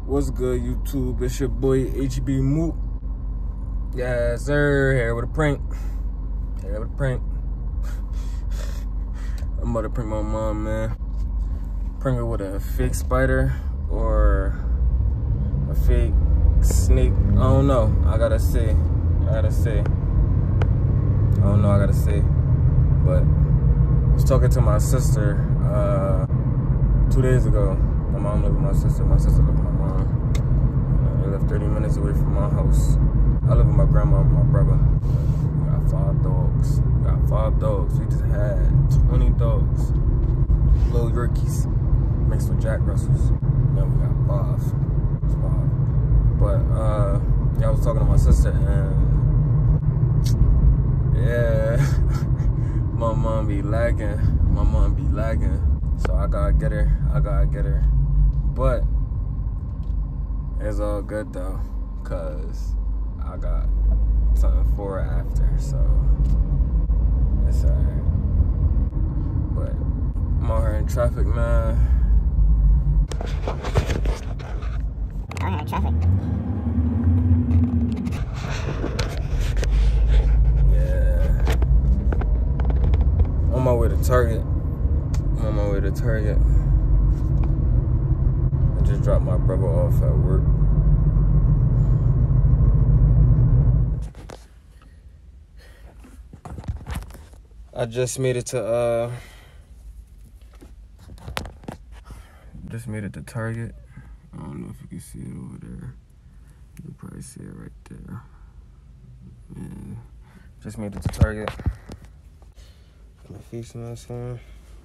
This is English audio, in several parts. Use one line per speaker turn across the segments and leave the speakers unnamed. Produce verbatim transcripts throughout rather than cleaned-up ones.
What's good, YouTube? It's your boy hbmook. Yes, sir. Here with a prank. Here with a prank. I'm about to prank my mom, man. Prank her with a fake spider or a fake snake. I don't know. I gotta say. I gotta say. I don't know. I gotta say. But I was talking to my sister uh, two days ago. My mom lived with my sister. My sister lived with my mom. Uh, they live thirty minutes away from my house. I live with my grandma and my brother. We got five dogs. We got five dogs. We just had twenty dogs. Little Yorkies mixed with Jack Russells. Now we got five. It's five. But uh, yeah, I was talking to my sister and yeah, my mom be lagging. My mom be lagging. So I gotta get her. I gotta get her. But it's all good though, cause I got something for her after, so it's alright. But I'm out here in traffic, man.
Out here in traffic.
Yeah. On my way to Target. I'm on my way to Target. I just dropped my brother off at work. I just made it to uh just made it to Target. I don't know if you can see it over there. You can probably see it right there. Yeah. Just made it to Target. Got my face mask on.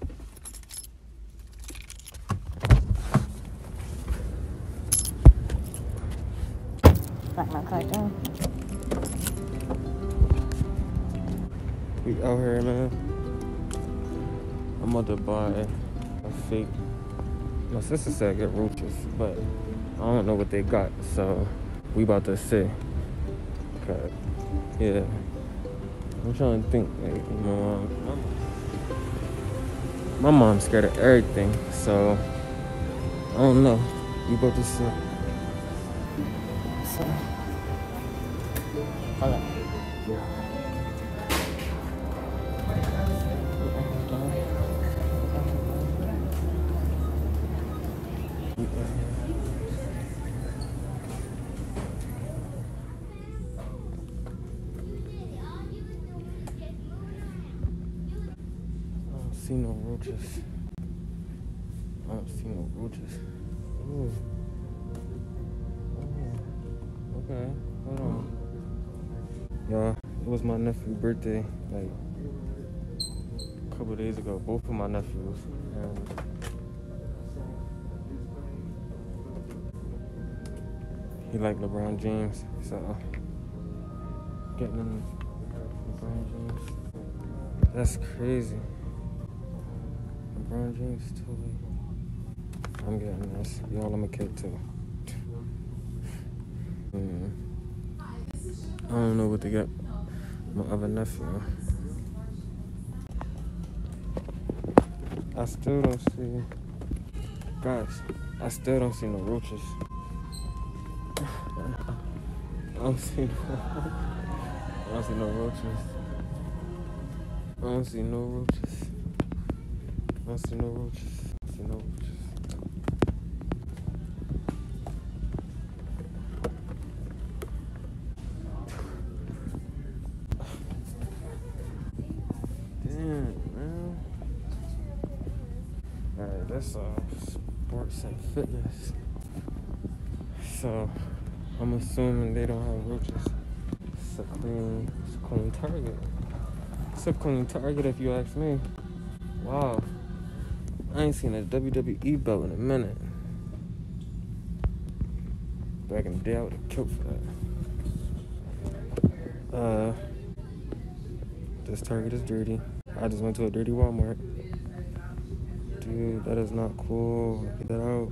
Lock my car down.
We out here, man. I'm about to buy a fake. My sister said get roaches, but I don't know what they got, so we about to see. Cause yeah, I'm trying to think. Like, my mom, my mom's scared of everything, so I don't know. We about to see.
So, hold up.
I don't see no roaches. I don't see no roaches. Ooh. Okay, hold on. Y'all, it was my nephew's birthday, like, a couple days ago. Both of my nephews. And he liked LeBron James, so getting him LeBron James. That's crazy. LeBron James totally. I'm getting this. Y'all, I'm a kid too. Mm. I don't know what to get my other nephew. I still don't see, guys, I still don't see no roaches. I don't see no, I don't see no roaches. I don't see no roaches. I don't see no roaches. I don't see no roaches. Alright, that's uh, sports and fitness. So, I'm assuming they don't have roaches. It's a clean, it's a clean Target. It's a clean Target if you ask me. Wow. I ain't seen a W W E belt in a minute. Back in the day, I would have killed for that. Uh, this Target is dirty. I just went to a dirty Walmart. Dude, that is not cool. Get that out.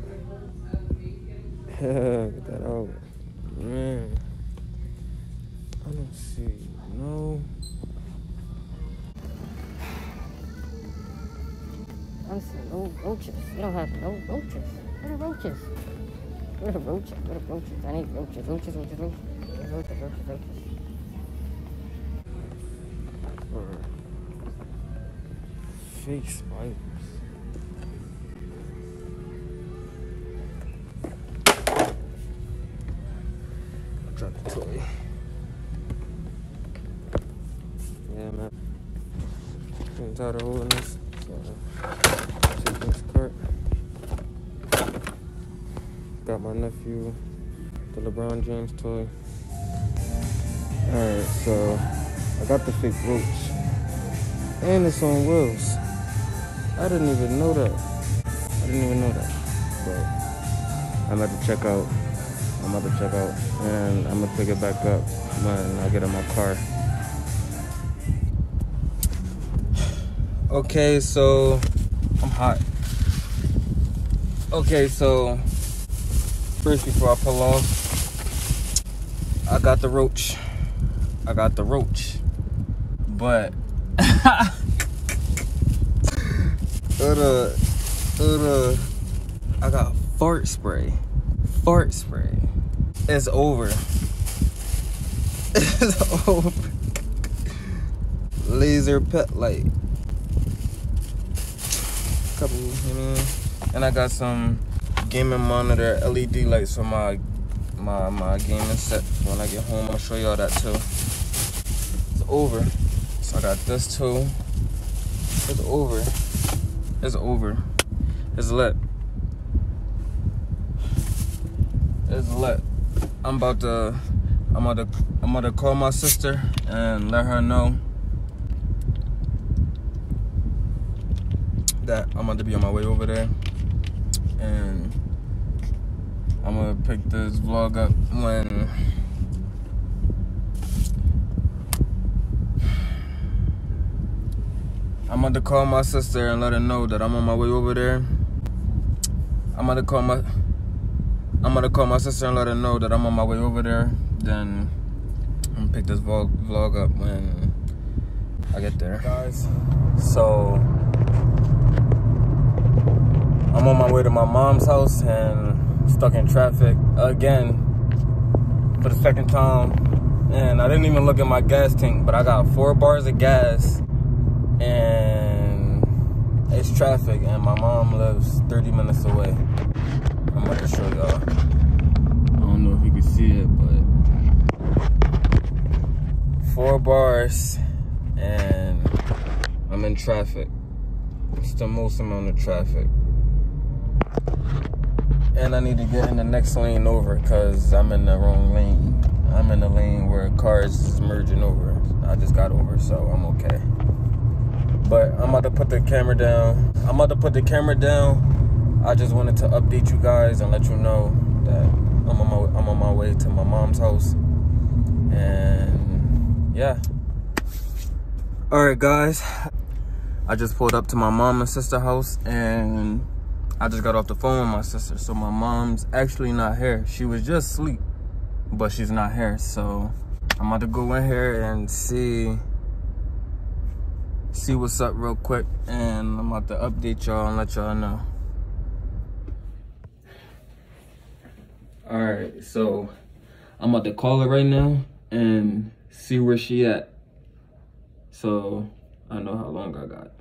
Yeah, get that out. Man. I don't see no.
I'm seeing no roaches. You don't have no roaches. What are roaches? Where the roaches? Where the roaches? I need roaches. Roaches, roaches, roaches. Roaches, roaches, roaches.
Or fake spiders. I dropped the toy. Yeah, man. I'm tired of holding this. So, take this cart. Got my nephew the LeBron James toy. Alright, so I got the fake roach. And it's on wheels. I didn't even know that. I didn't even know that. But I'm about to check out. I'm about to check out. And I'm gonna pick it back up when I get in my car. Okay, so I'm hot. Okay, so first before I pull off, I got the roach. I got the roach. But uh, uh, I got fart spray. Fart spray. It's over. It's over. Laser pet light. Couple, you know, and I got some gaming monitor L E D lights for my my my gaming set. When I get home, I'll show y'all that too. It's over. So I got this too. It's over. It's over. It's lit. It's lit. I'm about to I'm about to I'm about to call my sister and let her know that I'm about to be on my way over there, and I'm gonna pick this vlog up when I'm about to call my sister and let her know that I'm on my way over there. I'm gonna call my I'm gonna call my sister and let her know that I'm on my way over there. Then I'm gonna pick this vlog vlog up when I get there, guys. So I'm on my way to my mom's house and stuck in traffic again for the second time. And I didn't even look at my gas tank, but I got four bars of gas and it's traffic, and my mom lives thirty minutes away. I'm about to show y'all. I don't know if you can see it, but four bars and I'm in traffic. It's the most amount of traffic. And I need to get in the next lane over because I'm in the wrong lane. I'm in the lane where cars is merging over. I just got over, so I'm okay. But I'm about to put the camera down. I'm about to put the camera down. I just wanted to update you guys and let you know that I'm on my I'm on my way to my mom's house. And yeah. All right, guys. I just pulled up to my mom and sister house, and I just got off the phone with my sister. So my mom's actually not here. She was just asleep, but she's not here. So I'm about to go in here and see see what's up real quick, and I'm about to update y'all and let y'all know. All right, so I'm about to call her right now and see where she at, so I know how long I got.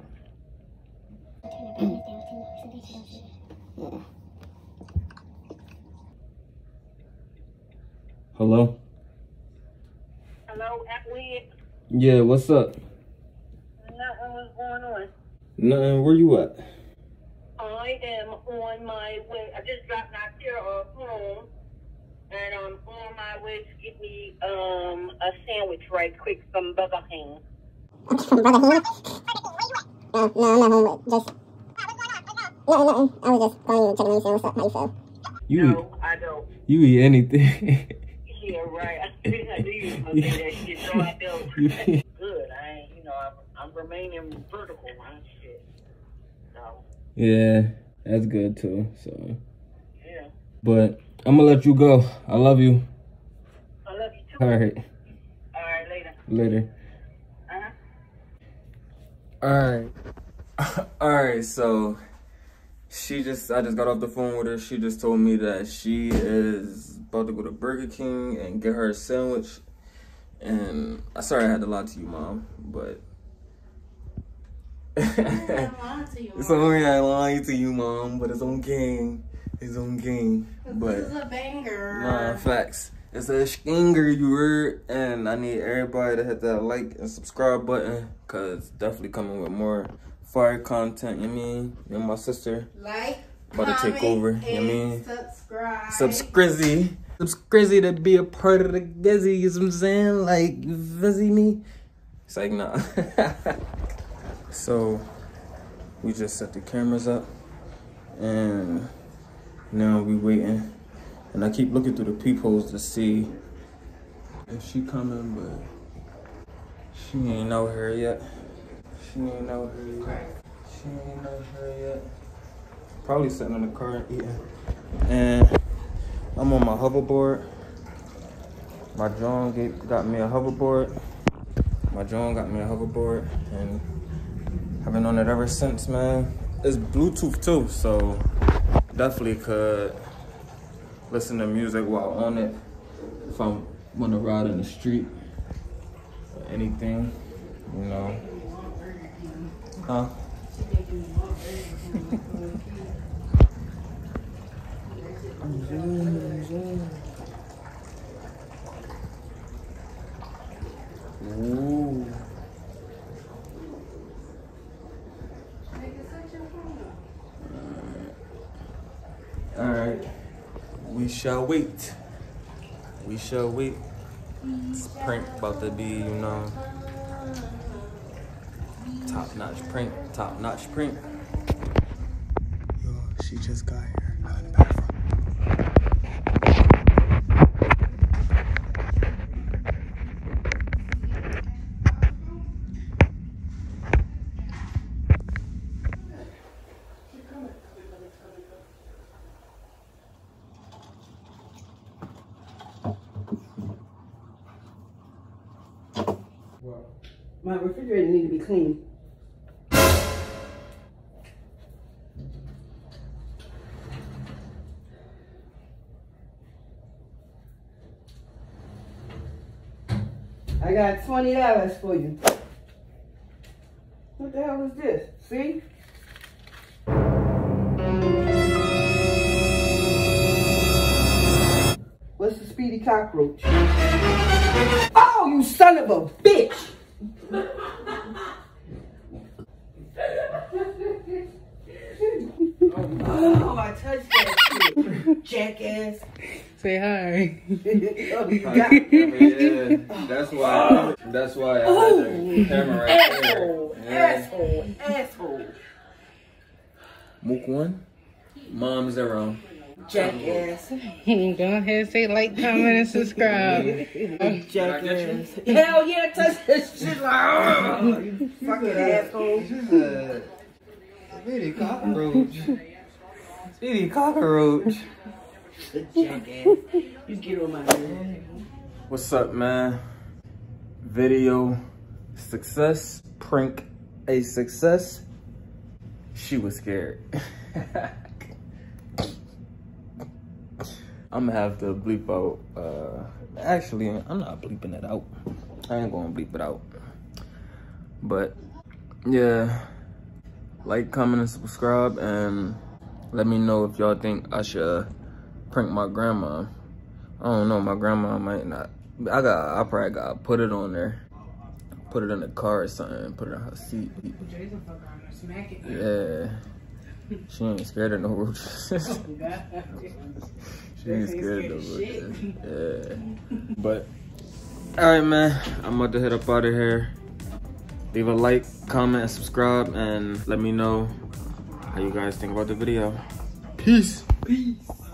Hello?
Hello, Atwood.
Yeah, what's up?
Nothing, what's going on?
Nothing, where you at?
I am on my way. I just dropped my chair off home, and I'm on my way to get me um a sandwich right quick from Burger King.
From Brother King? No, no, I'm not home. Just nothing, nothing. I was just calling you, checking in, saying what's up, how you feel.
You
No,
eat,
I don't.
you eat anything.
Yeah, right. I knew you was gonna say that shit, so I don't. Good. I ain't, you know, I'm, I'm remaining vertical on shit. So.
Yeah, that's good too. So.
Yeah.
But I'm gonna let you go. I love you.
I love you too.
All right.
All right, later.
Later.
Uh-huh.
All right. All right. So she just, I just got off the phone with her. She just told me that she is about to go to Burger King and get her a sandwich. And I sorry I had to lie to you, Mom, but it's only I lying to you, Mom, but it's on game. It's on game. But
this is a banger.
Nah, facts. It's a stinger, you heard, and I need everybody to hit that like and subscribe button, cause definitely coming with more fire content. You know what I mean? Me and my sister
like,
about to take over. You know what I mean?
Subscribe.
Subscrizzy. Subscrizzy to be a part of the gizzy. You know what I'm saying? Like, you busy me? It's like, nah. So, we just set the cameras up, and now we waiting. And I keep looking through the peepholes to see if she coming, but she ain't out here yet. She ain't out here yet. She ain't out here yet. Probably sitting in the car and eating. And I'm on my hoverboard. My John got me a hoverboard. My John got me a hoverboard, and I've been on it ever since, man. It's Bluetooth too, so definitely could listen to music while on it if I want to ride in the street or anything, you know. Huh? Ooh. All right. We shall wait. We shall wait. This prank about to be, you know, top-notch prank. Top-notch prank.
Yo, she just got here. I'm in the bathroom.
My refrigerator need to be clean. I got twenty dollars for you. What the hell is this? See? What's the speedy cockroach? Oh, you son of a bitch! Oh, I touched that shit. Jackass.
Say hi.
Oh, you
Yeah,
got
yeah. That's why. That's why I had the camera right
asshole,
there.
asshole, asshole.
Mook one, Mom zero.
Jackass.
Go ahead, say like, comment, and subscribe.
Jackass. Hell yeah, touch that shit like, oh, you fucking asshole.
Speedy cockroach. Speedy cockroach.
Jackass. You get on my nerves.
What's up, man? Video success. Prank a success. She was scared. I'm gonna have to bleep out. Uh, actually, I'm not bleeping it out. I ain't gonna bleep it out. But yeah, like, comment, and subscribe, and let me know if y'all think I should prank my grandma. I don't know. My grandma might not. I got. I probably gotta put it on there. Put it in the car or something. Put it in her seat. Yeah. She ain't scared of no roaches. She ain't scared of no roaches. Yeah. But, alright, man. I'm about to head up out of here. Leave a like, comment, and subscribe, and let me know how you guys think about the video. Peace.
Peace.